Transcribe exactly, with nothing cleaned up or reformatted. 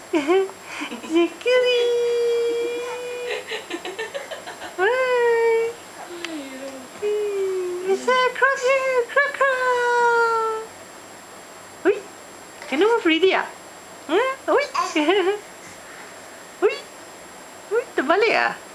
Zekeri. Hai. Bisa cross here, cross cross. Ui, can you move already ah? Huh? Ui. Ui. Ui, terbalik ah?